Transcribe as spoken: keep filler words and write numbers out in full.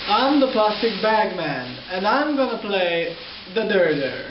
I'm the Plastic Bag Man, and I'm gonna play the Durder.